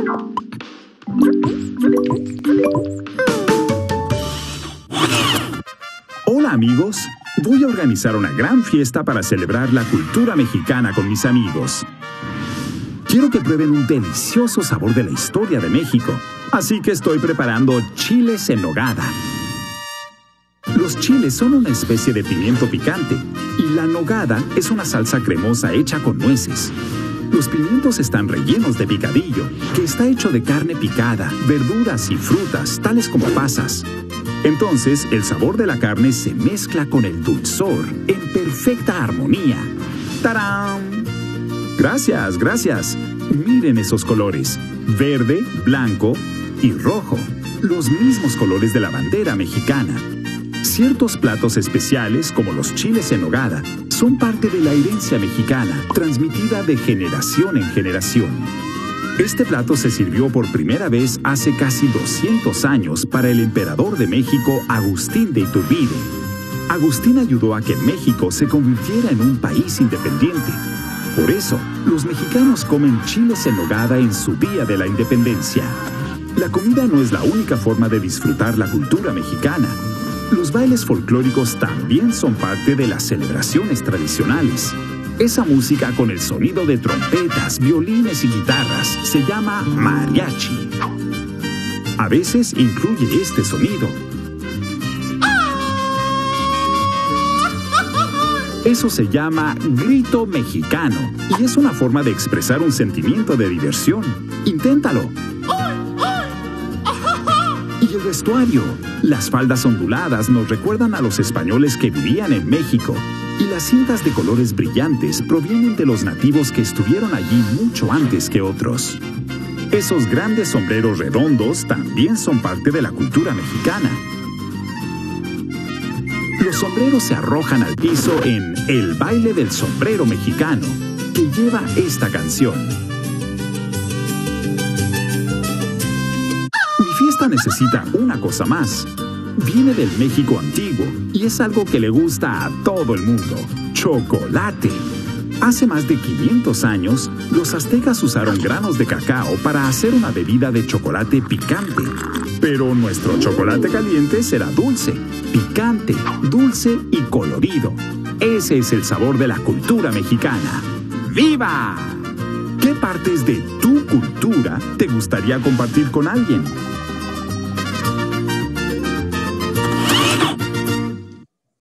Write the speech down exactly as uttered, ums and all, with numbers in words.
Hola amigos, voy a organizar una gran fiesta para celebrar la cultura mexicana con mis amigos. Quiero que prueben un delicioso sabor de la historia de México, así que estoy preparando chiles en nogada. Los chiles son una especie de pimiento picante y la nogada es una salsa cremosa hecha con nueces. Los pimientos están rellenos de picadillo, que está hecho de carne picada, verduras y frutas, tales como pasas. Entonces, el sabor de la carne se mezcla con el dulzor en perfecta armonía. ¡Tarán! Gracias, gracias. Miren esos colores, verde, blanco y rojo, los mismos colores de la bandera mexicana. Ciertos platos especiales, como los chiles en nogada, son parte de la herencia mexicana, transmitida de generación en generación. Este plato se sirvió por primera vez hace casi doscientos años para el emperador de México, Agustín de Iturbide. Agustín ayudó a que México se convirtiera en un país independiente. Por eso, los mexicanos comen chiles en nogada en su día de la independencia. La comida no es la única forma de disfrutar la cultura mexicana. Los bailes folclóricos también son parte de las celebraciones tradicionales. Esa música con el sonido de trompetas, violines y guitarras se llama mariachi. A veces incluye este sonido. Eso se llama grito mexicano y es una forma de expresar un sentimiento de diversión. Inténtalo. Y el vestuario. Las faldas onduladas nos recuerdan a los españoles que vivían en México y las cintas de colores brillantes provienen de los nativos que estuvieron allí mucho antes que otros. Esos grandes sombreros redondos también son parte de la cultura mexicana. Los sombreros se arrojan al piso en El baile del sombrero mexicano, que lleva esta canción. Mi fiesta necesita una cosa más. Viene del México antiguo y es algo que le gusta a todo el mundo: chocolate. Hace más de quinientos años, los aztecas usaron granos de cacao para hacer una bebida de chocolate picante. Pero nuestro chocolate caliente será dulce, picante, dulce y colorido. Ese es el sabor de la cultura mexicana. ¡Viva! ¿Qué partes de tu cultura te gustaría compartir con alguien?